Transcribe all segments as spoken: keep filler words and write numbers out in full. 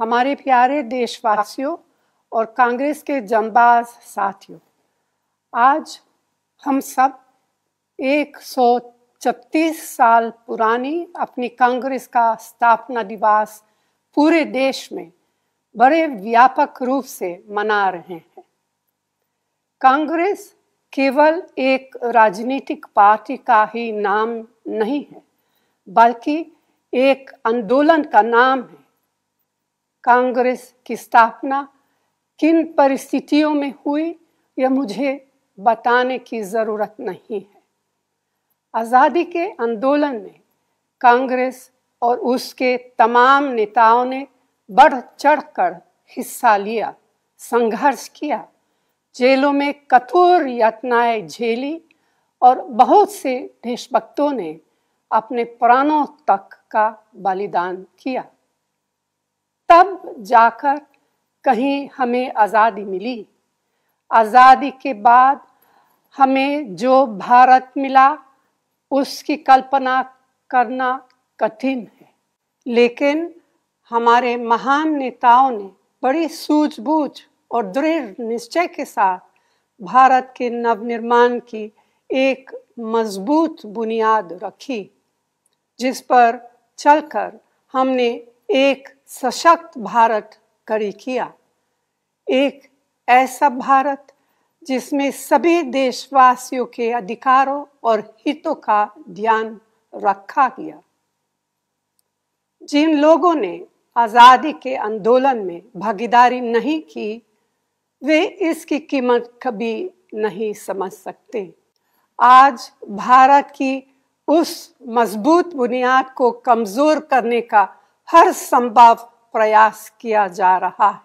हमारे प्यारे देशवासियों और कांग्रेस के जंबाज साथियों, आज हम सब एक सौ छत्तीस साल पुरानी अपनी कांग्रेस का स्थापना दिवस पूरे देश में बड़े व्यापक रूप से मना रहे हैं। कांग्रेस केवल एक राजनीतिक पार्टी का ही नाम नहीं है, बल्कि एक आंदोलन का नाम है। कांग्रेस की स्थापना किन परिस्थितियों में हुई, यह मुझे बताने की जरूरत नहीं है। आज़ादी के आंदोलन में कांग्रेस और उसके तमाम नेताओं ने बढ़ चढ़कर हिस्सा लिया, संघर्ष किया, जेलों में कठोर यातनाएं झेली और बहुत से देशभक्तों ने अपने प्राणों तक का बलिदान किया। तब जाकर कहीं हमें आज़ादी मिली। आज़ादी के बाद हमें जो भारत मिला, उसकी कल्पना करना कठिन है, लेकिन हमारे महान नेताओं ने बड़ी सूझबूझ और दृढ़ निश्चय के साथ भारत के नवनिर्माण की एक मजबूत बुनियाद रखी, जिस पर चलकर हमने एक सशक्त भारत खड़ी किया। एक ऐसा भारत जिसमें सभी देशवासियों के अधिकारों और हितों का ध्यान रखा गया। जिन लोगों ने आज़ादी के आंदोलन में भागीदारी नहीं की, वे इसकी कीमत कभी नहीं समझ सकते। आज भारत की उस मजबूत बुनियाद को कमजोर करने का हर संभव प्रयास किया जा रहा है।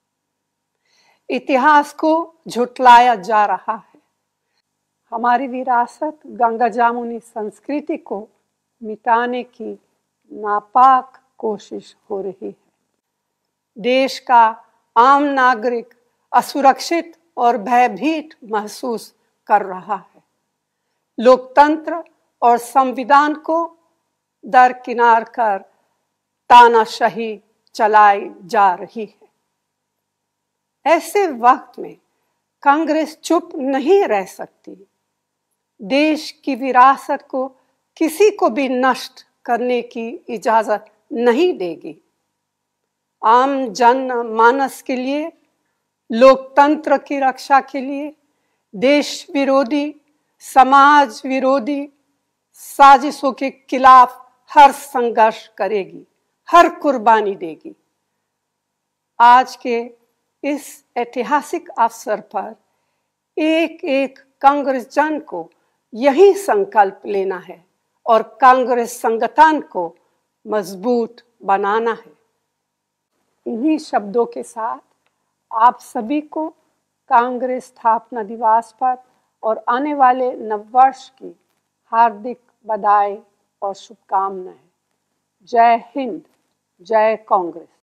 इतिहास को झुठलाया जा रहा है। हमारी विरासत गंगा जामुनी संस्कृति को मिटाने की नापाक कोशिश हो रही है। देश का आम नागरिक असुरक्षित और भयभीत महसूस कर रहा है। लोकतंत्र और संविधान को दरकिनार कर तानाशाही चलाई जा रही है। ऐसे वक्त में कांग्रेस चुप नहीं रह सकती। देश की विरासत को किसी को भी नष्ट करने की इजाजत नहीं देगी। आम जन मानस के लिए, लोकतंत्र की रक्षा के लिए देश विरोधी, समाज विरोधी साजिशों के खिलाफ हर संघर्ष करेगी, हर कुर्बानी देगी। आज के इस ऐतिहासिक अवसर पर एक एक कांग्रेस जन को यही संकल्प लेना है और कांग्रेस संगठन को मजबूत बनाना है। इन्हीं शब्दों के साथ आप सभी को कांग्रेस स्थापना दिवस पर और आने वाले नववर्ष की हार्दिक बधाई और शुभकामनाएं। जय हिंद, जय कांग्रेस।